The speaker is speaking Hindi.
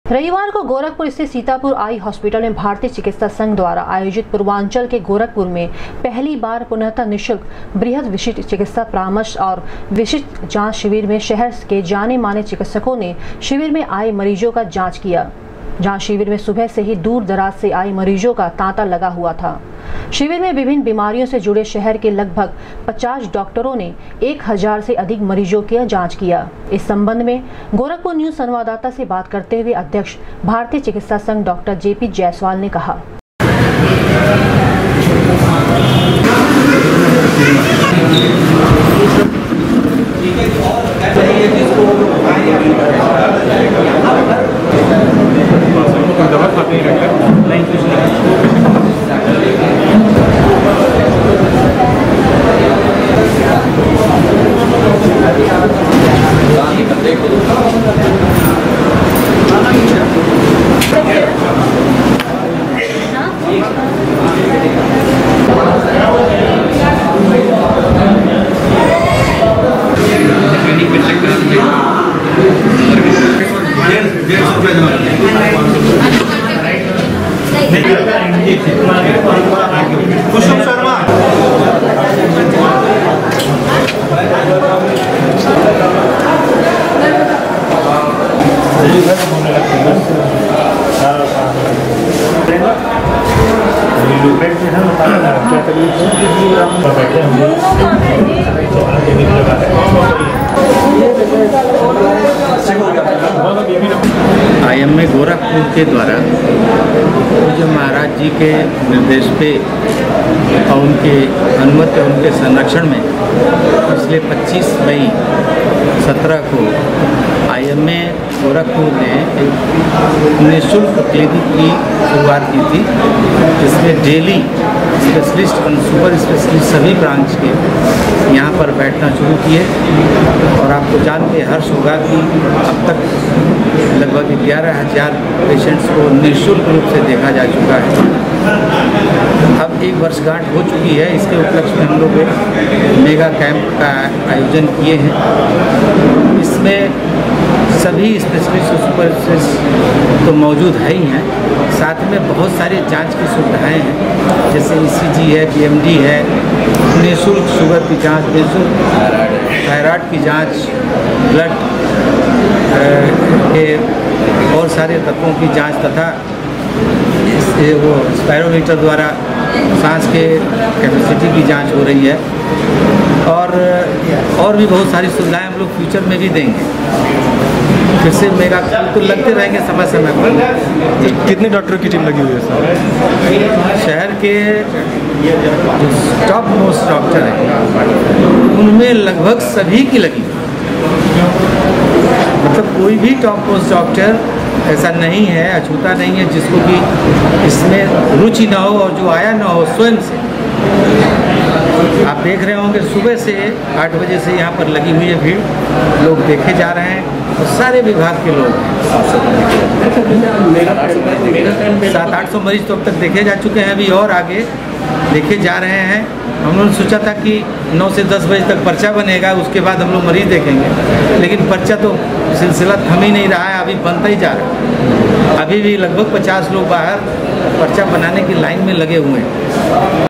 रविवार को गोरखपुर स्थित सीतापुर आई हॉस्पिटल में भारतीय चिकित्सा संघ द्वारा आयोजित पूर्वांचल के गोरखपुर में पहली बार पुनः निःशुल्क बृहद विशिष्ट चिकित्सा परामर्श और विशिष्ट जांच शिविर में शहर के जाने माने चिकित्सकों ने शिविर में आए मरीजों का जांच किया। जांच शिविर में सुबह से ही दूर दराज से आए मरीजों का तांता लगा हुआ था। शिविर में विभिन्न बीमारियों से जुड़े शहर के लगभग 50 डॉक्टरों ने 1000 से अधिक मरीजों की जांच किया। इस संबंध में गोरखपुर न्यूज संवाददाता से बात करते हुए अध्यक्ष भारतीय चिकित्सा संघ डॉक्टर जेपी जायसवाल ने कहा, कुसुम शर्मा IMA गोरखपुर के द्वारा पूज्य महाराज जी के निर्देश पे और उनके अनुमति और उनके संरक्षण में पिछले 25 मई 17 को IMA गोरखपुर ने एक निःशुल्क क्लिनिक की शुरुआत की थी, जिसमें डेली स्पेशलिस्ट और सुपर स्पेशलिस्ट सभी ब्रांच के यहाँ पर बैठना शुरू किए। और आपको जान के हर्ष होगा कि अब तक लगभग 11,000 पेशेंट्स को निःशुल्क रूप से देखा जा चुका है। अब एक वर्षगांठ हो चुकी है। इसके उपलक्ष्य में हम लोग एक मेगा कैंप का आयोजन किए हैं। इसमें सभी स्पेशलिस्ट और सुपर स्पेशलिस्ट तो मौजूद है ही हैं, साथ में बहुत सारी जांच की सुविधाएं हैं, जैसे ECG है, PMD है, निःशुल्क शुगर की जांच, निःशुल्क थायराइड की जांच, ब्लड के और सारे तत्वों की जांच तथा वो स्पायरोमीटर द्वारा सांस के कैपेसिटी की जांच हो रही है। और भी बहुत सारी सुविधाएं हम लोग फ्यूचर में भी देंगे। फिर से मेगा तो लगते रहेंगे समय समय पर। कितने डॉक्टरों की टीम लगी हुई है सर? शहर के जो टॉप मोस्ट डॉक्टर हैं उनमें लगभग सभी की लगी, मतलब कोई भी टॉप मोस्ट डॉक्टर ऐसा नहीं है, अछूता नहीं है जिसको कि इसमें रुचि ना हो और जो आया ना हो स्वयं से। आप देख रहे होंगे सुबह से 8 बजे से यहाँ पर लगी हुई है भीड़, लोग देखे जा रहे हैं और सारे विभाग के लोग हैं। 700-800 मरीज तो अब तक देखे जा चुके हैं, अभी और आगे देखे जा रहे हैं। हम लोगों ने सोचा था कि 9 से 10 बजे तक पर्चा बनेगा, उसके बाद हम लोग मरीज देखेंगे, लेकिन पर्चा तो सिलसिला थम ही नहीं रहा है, अभी बनता ही जा रहा है। अभी भी लगभग 50 लोग बाहर पर्चा बनाने की लाइन में लगे हुए हैं।